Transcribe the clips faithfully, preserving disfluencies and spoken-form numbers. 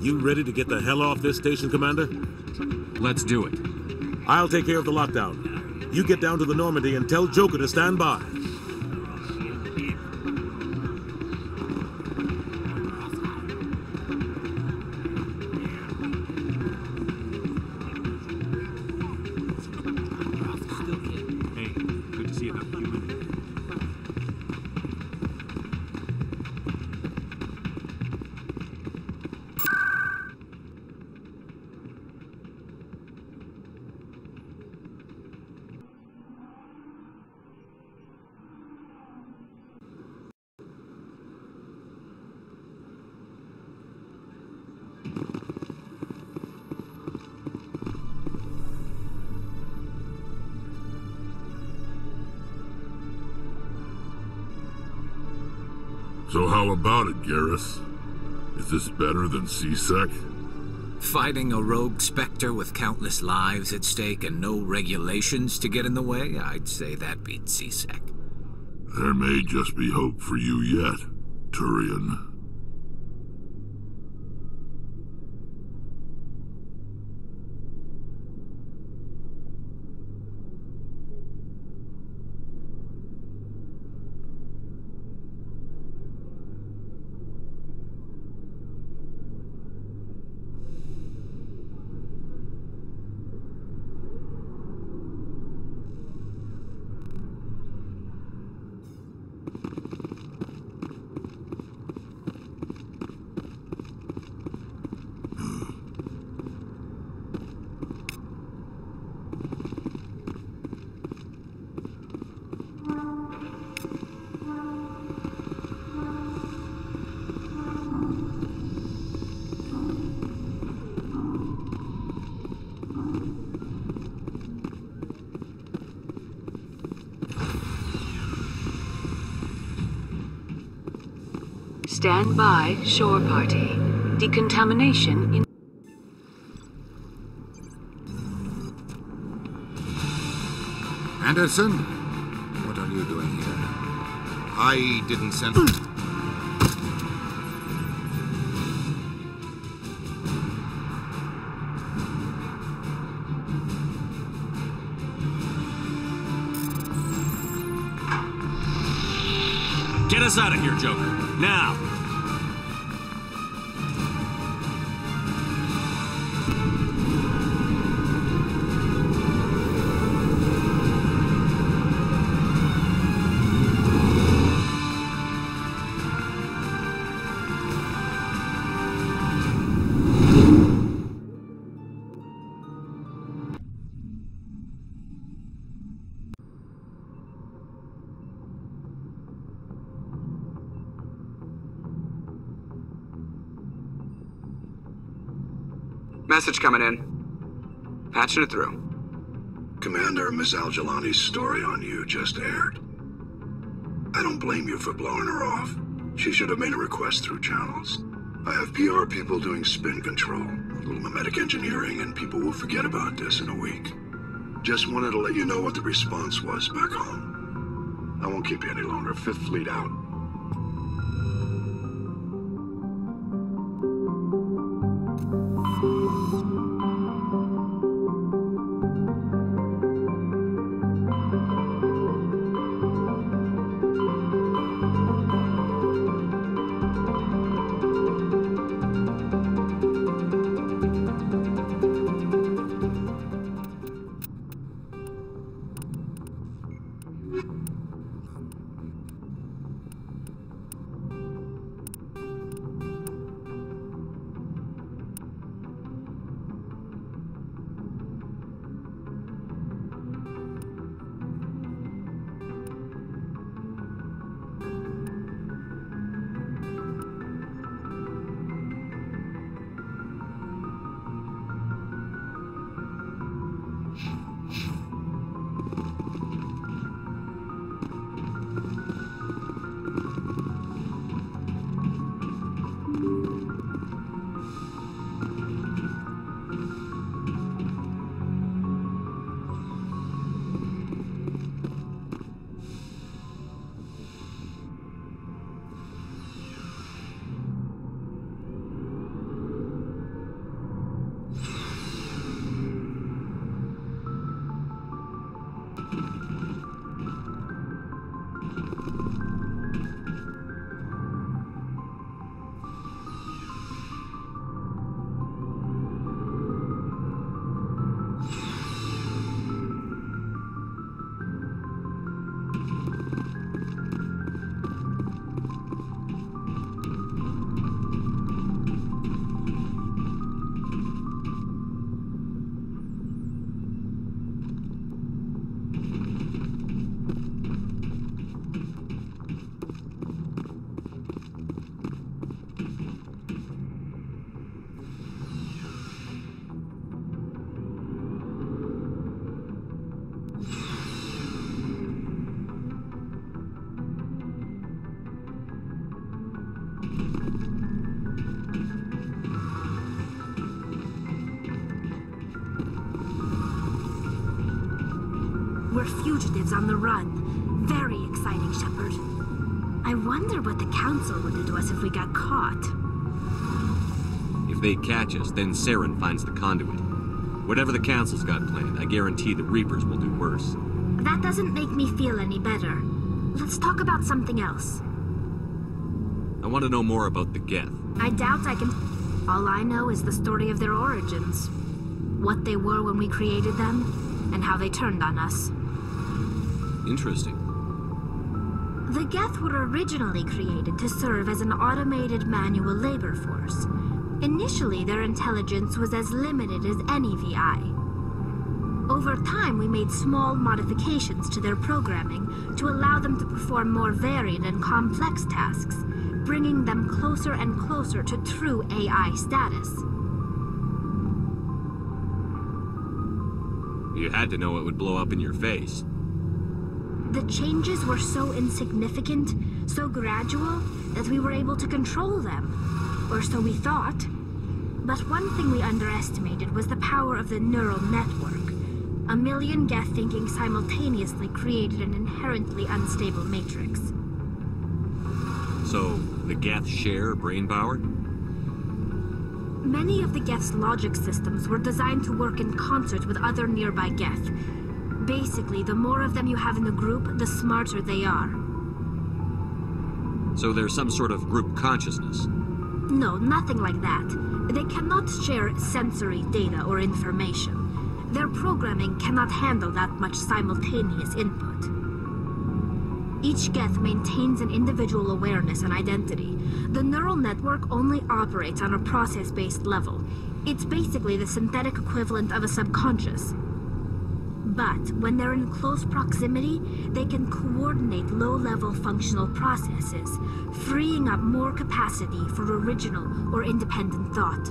You ready to get the hell off this station, Commander? Let's do it. I'll take care of the lockdown. You get down to the Normandy and tell Joker to stand by. So how about it, Garrus? Is this better than C SEC? Fighting a rogue specter with countless lives at stake and no regulations to get in the way? I'd say that beats C SEC. There may just be hope for you yet, Turian. Stand by, shore party. Decontamination in... Anderson? What are you doing here? I didn't send... Get us out of here, Joker. Now! Message coming in. Patching it through. Commander, Miss Al-Jalani's story on you just aired. I don't blame you for blowing her off. She should have made a request through channels. I have P R people doing spin control, a little mimetic engineering, and people will forget about this in a week. Just wanted to let you know what the response was back home. I won't keep you any longer. Fifth Fleet out. fugitives on the run. Very exciting, Shepard. I wonder what the Council would do to us if we got caught. If they catch us, then Saren finds the conduit. Whatever the Council's got planned, I guarantee the Reapers will do worse. That doesn't make me feel any better. Let's talk about something else. I want to know more about the Geth. I doubt I can... All I know is the story of their origins. What they were when we created them, and how they turned on us. Interesting. The Geth were originally created to serve as an automated manual labor force. Initially, their intelligence was as limited as any V I. Over time, we made small modifications to their programming to allow them to perform more varied and complex tasks, bringing them closer and closer to true A I status. You had to know it would blow up in your face. The changes were so insignificant, so gradual, that we were able to control them. Or so we thought. But one thing we underestimated was the power of the neural network. A million Geth thinking simultaneously created an inherently unstable matrix. So, the Geth share brain power? Many of the Geth's logic systems were designed to work in concert with other nearby Geth. Basically, the more of them you have in the group, the smarter they are. So there's some sort of group consciousness? No, nothing like that. They cannot share sensory data or information. Their programming cannot handle that much simultaneous input. Each Geth maintains an individual awareness and identity. The neural network only operates on a process-based level. It's basically the synthetic equivalent of a subconscious. But when they're in close proximity, they can coordinate low-level functional processes, freeing up more capacity for original or independent thought.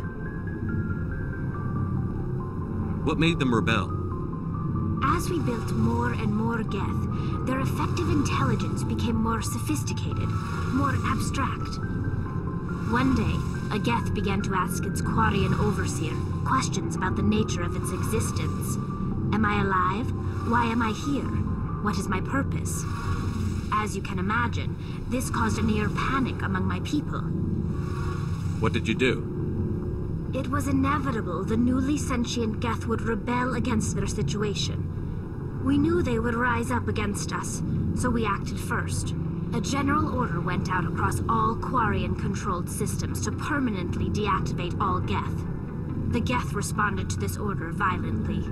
What made them rebel? As we built more and more Geth, their effective intelligence became more sophisticated, more abstract. One day, a Geth began to ask its Quarian overseer questions about the nature of its existence. Am I alive? Why am I here? What is my purpose? As you can imagine, this caused a near panic among my people. What did you do? It was inevitable the newly sentient Geth would rebel against their situation. We knew they would rise up against us, so we acted first. A general order went out across all Quarian-controlled systems to permanently deactivate all Geth. The Geth responded to this order violently.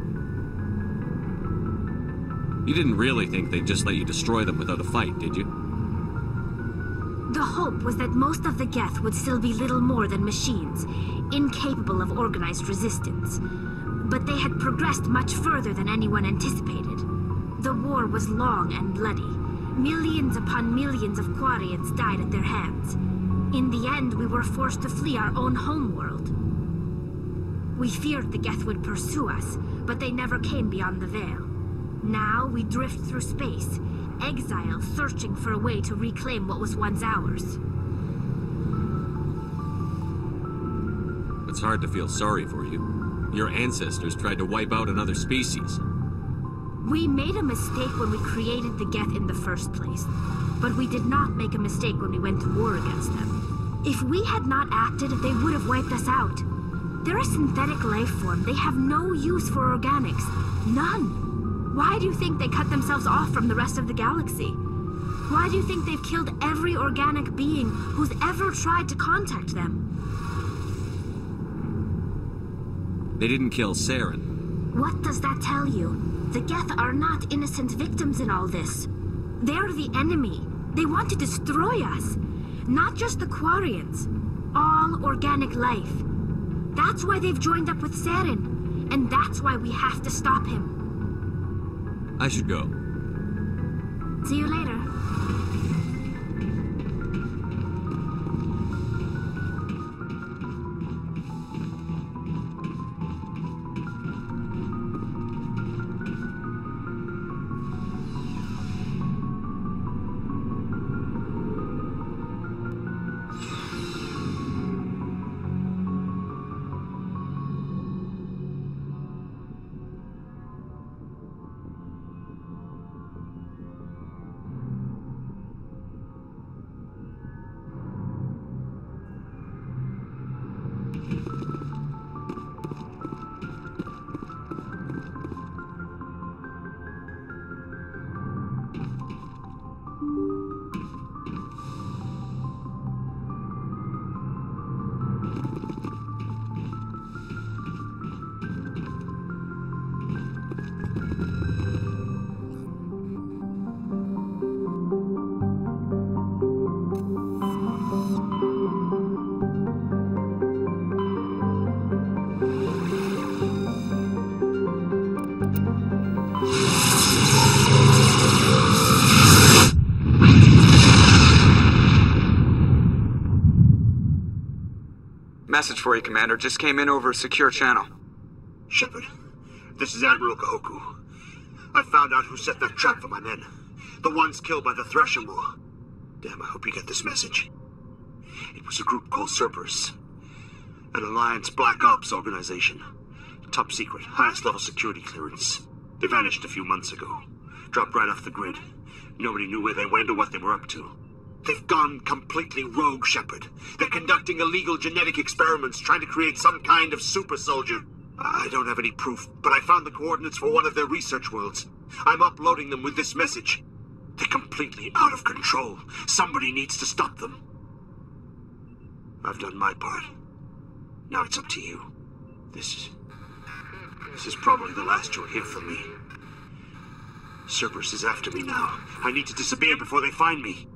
You didn't really think they'd just let you destroy them without a fight, did you? The hope was that most of the Geth would still be little more than machines, incapable of organized resistance. But they had progressed much further than anyone anticipated. The war was long and bloody. Millions upon millions of Quarians died at their hands. In the end, we were forced to flee our own homeworld. We feared the Geth would pursue us, but they never came beyond the veil. Now we drift through space, exile searching for a way to reclaim what was once ours. It's hard to feel sorry for you. Your ancestors tried to wipe out another species. We made a mistake when we created the Geth in the first place, but we did not make a mistake when we went to war against them. If we had not acted, they would have wiped us out. They're a synthetic life form. They have no use for organics. None. Why do you think they cut themselves off from the rest of the galaxy? Why do you think they've killed every organic being who's ever tried to contact them? They didn't kill Saren. What does that tell you? The Geth are not innocent victims in all this. They're the enemy. They want to destroy us. Not just the Quarians. All organic life. That's why they've joined up with Saren. And that's why we have to stop him. I should go. See you later. Message for you, Commander. Just came in over a secure channel. Shepard, this is Admiral Kahoku. I found out who set that trap for my men. The ones killed by the Thresher War. Damn, I hope you get this message. It was a group called Cerberus. An Alliance Black Ops organization. Top secret, highest level security clearance. They vanished a few months ago. Dropped right off the grid. Nobody knew where they went or what they were up to. They've gone completely rogue, Shepard. They're conducting illegal genetic experiments, trying to create some kind of super soldier. I don't have any proof, but I found the coordinates for one of their research worlds. I'm uploading them with this message. They're completely out of control. Somebody needs to stop them. I've done my part. Now it's up to you. This is... This is probably the last you'll hear from me. Cerberus is after me now. I need to disappear before they find me.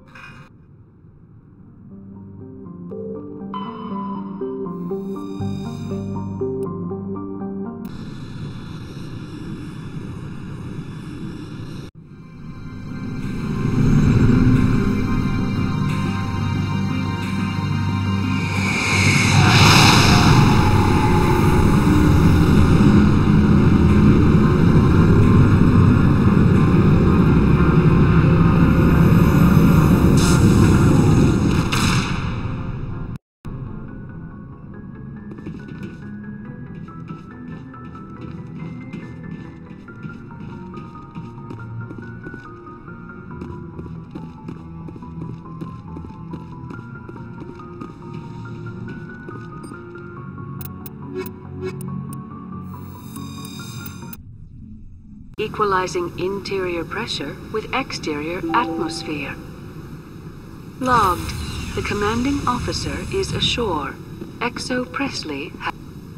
Equalizing interior pressure with exterior atmosphere. Logged. The commanding officer is ashore. Exo Presley ha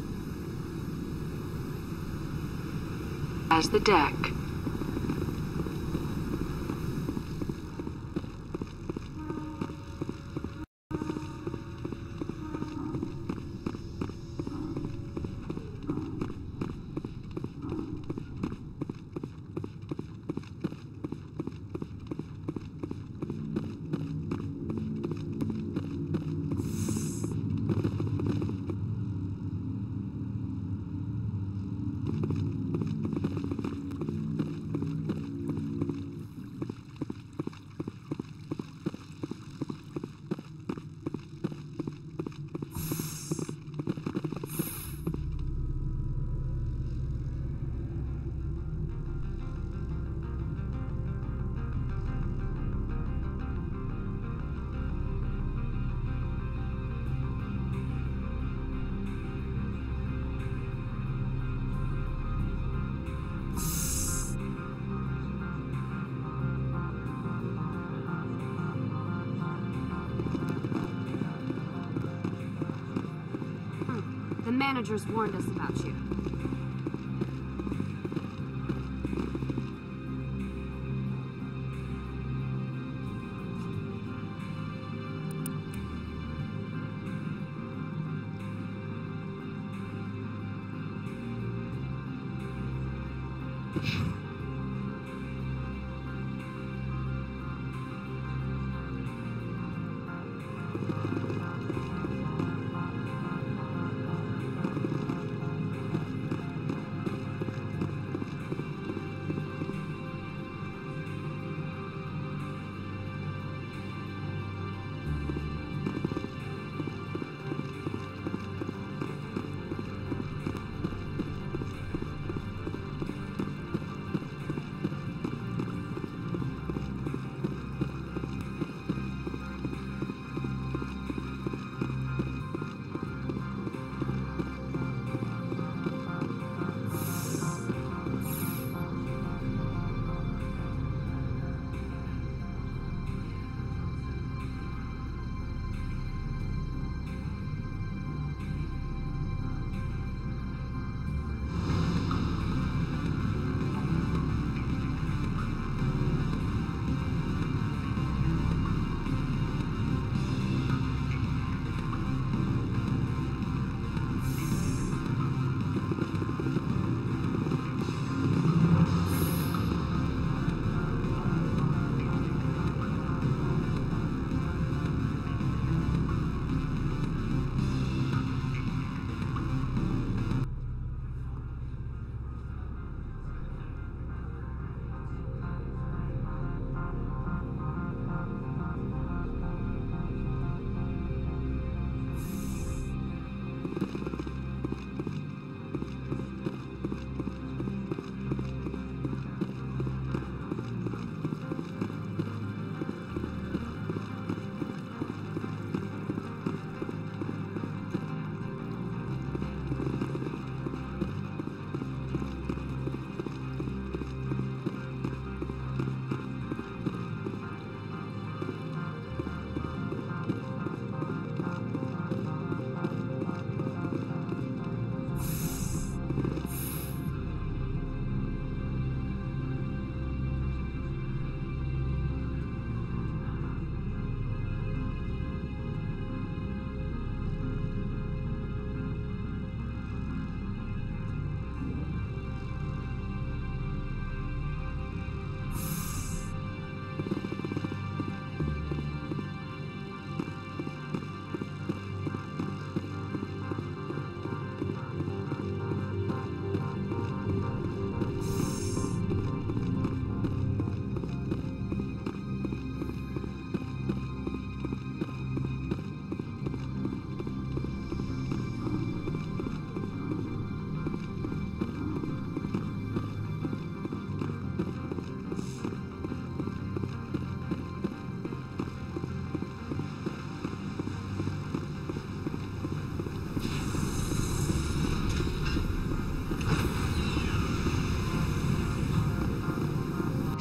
has the deck. The managers warned us about you.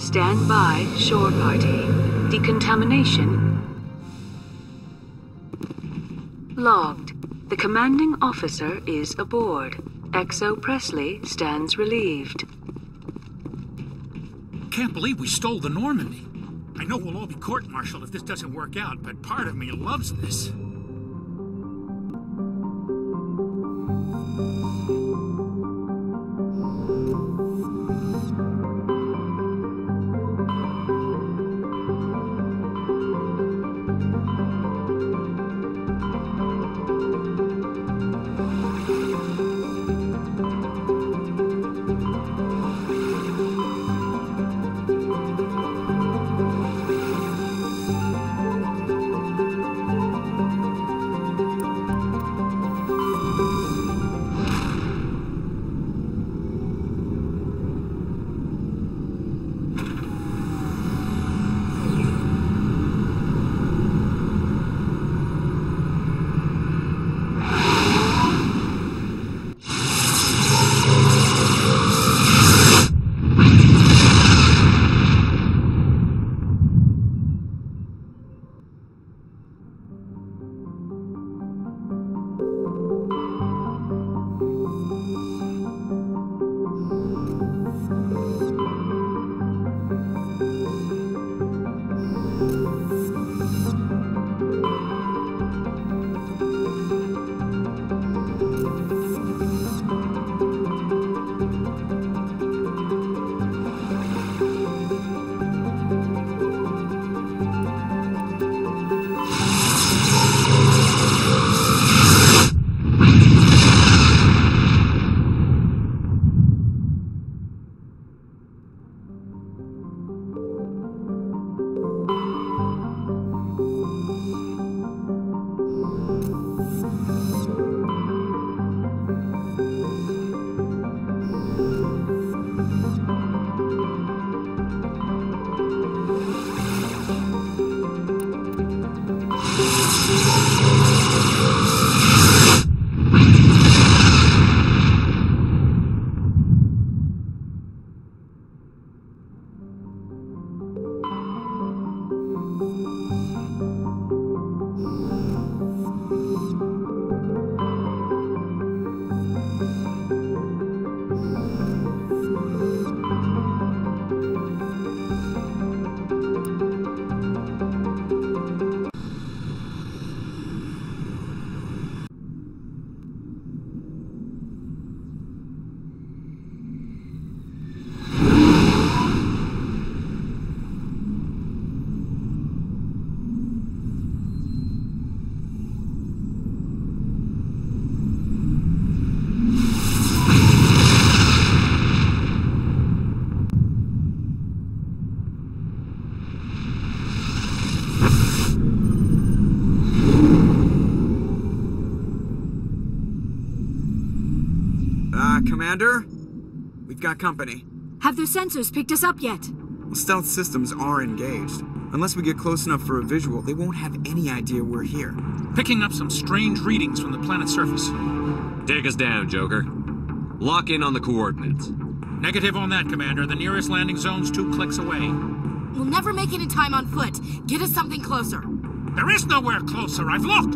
Stand by, shore party. Decontamination logged. The commanding officer is aboard. Exo Presley stands relieved. Can't believe we stole the Normandy. I know we'll all be court-martialed if this doesn't work out, but part of me loves this. Commander? We've got company. Have their sensors picked us up yet? Well, stealth systems are engaged. Unless we get close enough for a visual, they won't have any idea we're here. Picking up some strange readings from the planet's surface. Take us down, Joker. Lock in on the coordinates. Negative on that, Commander. The nearest landing zone's two clicks away. We'll never make it in time on foot. Get us something closer. There is nowhere closer. I've looked.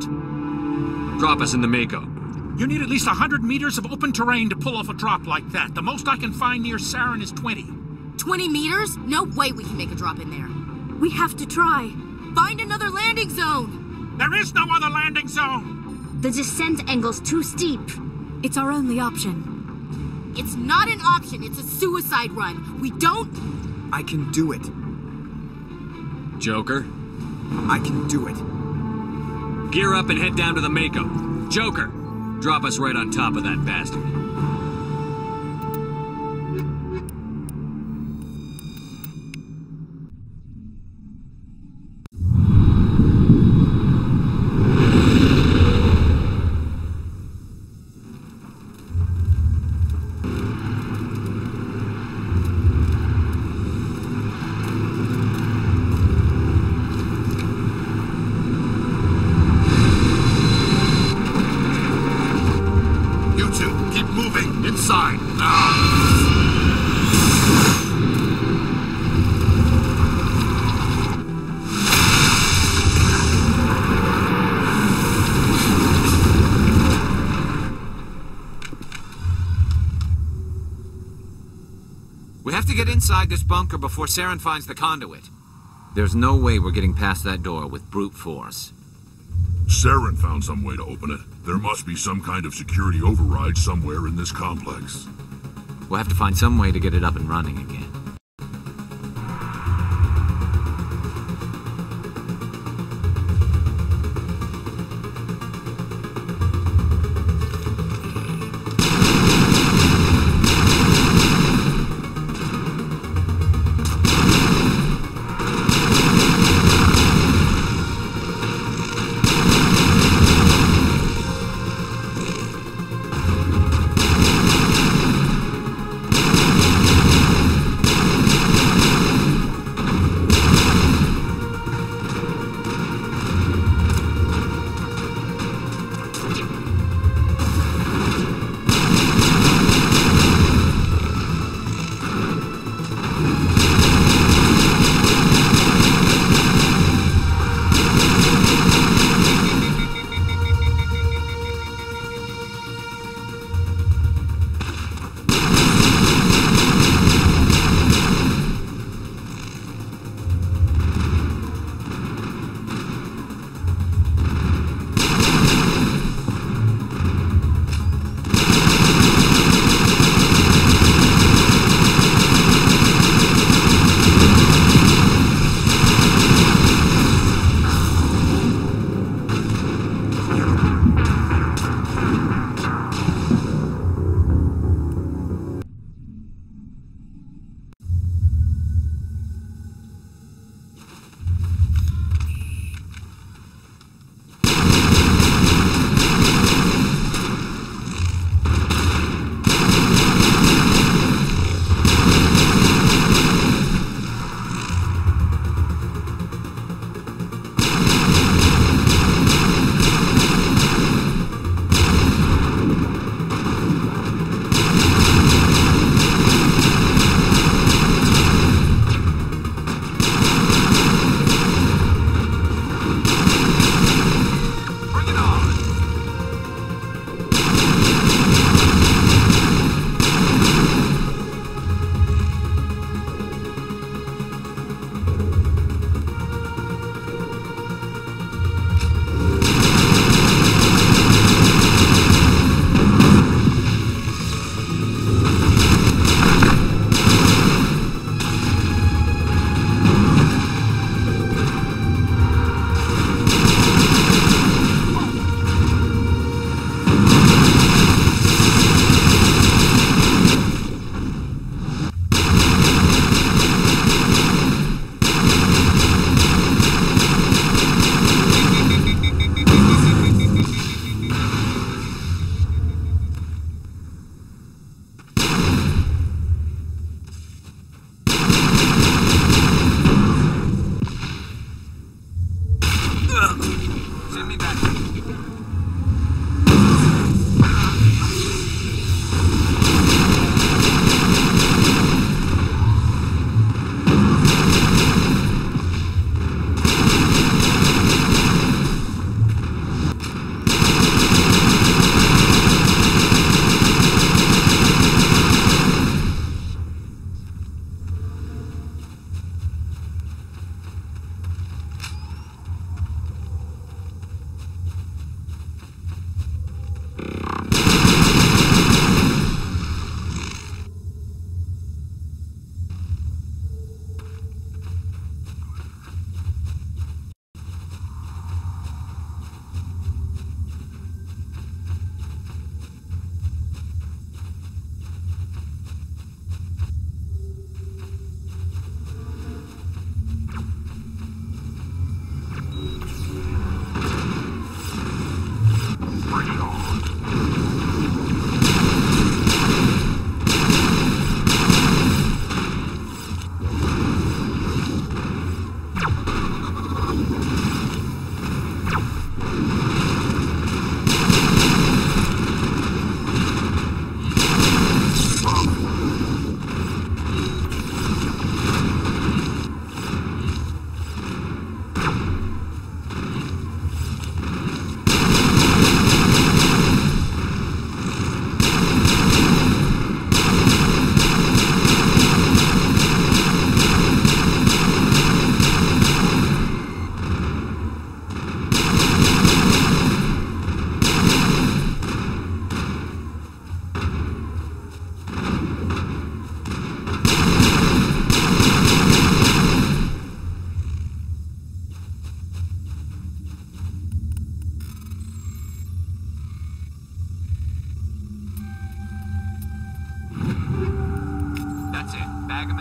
Drop us in the Mako. You need at least one hundred meters of open terrain to pull off a drop like that. The most I can find near Saren is twenty. twenty meters? No way we can make a drop in there. We have to try. Find another landing zone! There is no other landing zone! The descent angle's too steep. It's our only option. It's not an option, it's a suicide run. We don't... I can do it. Joker? I can do it. Gear up and head down to the Mako. Joker, drop us right on top of that bastard. We have to get inside this bunker before Saren finds the conduit. There's no way we're getting past that door with brute force. Saren found some way to open it. There must be some kind of security override somewhere in this complex. We'll have to find some way to get it up and running again.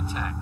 attack.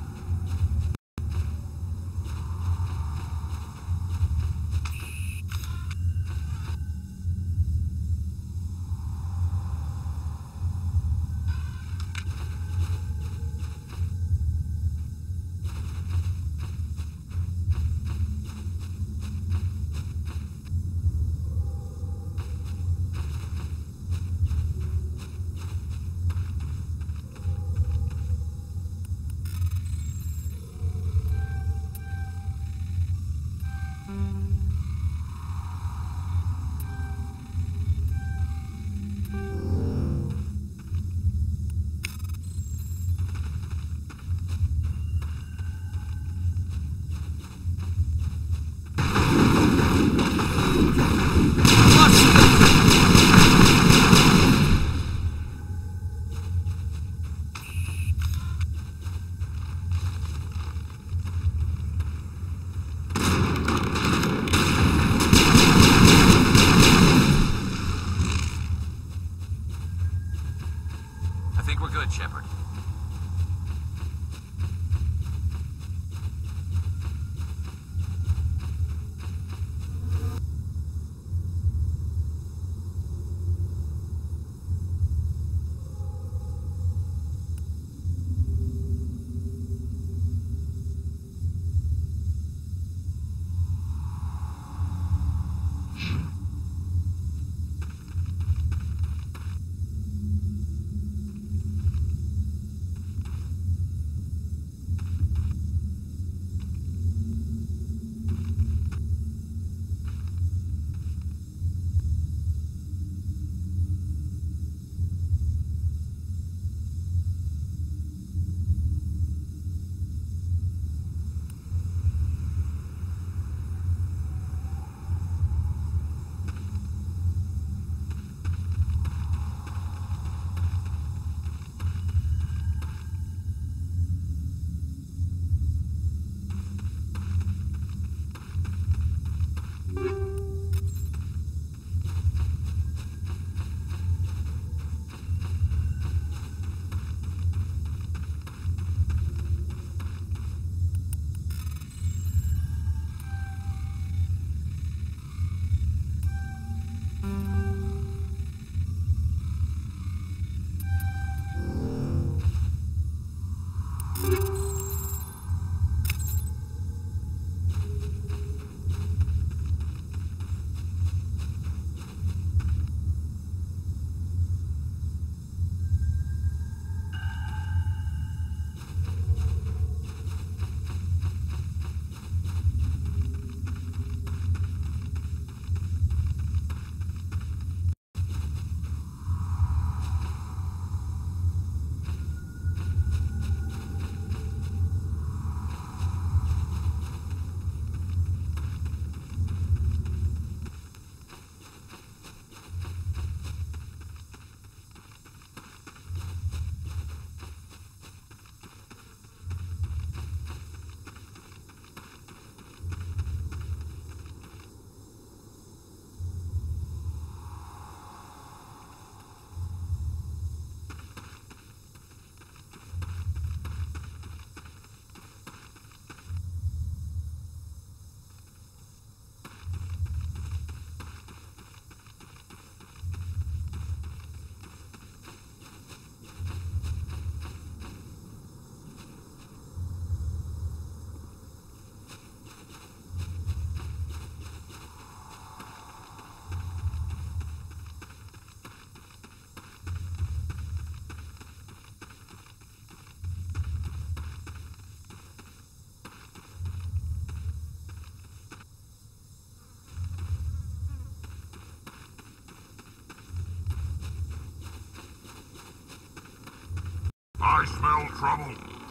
I think we're good, Shepard. I smell trouble.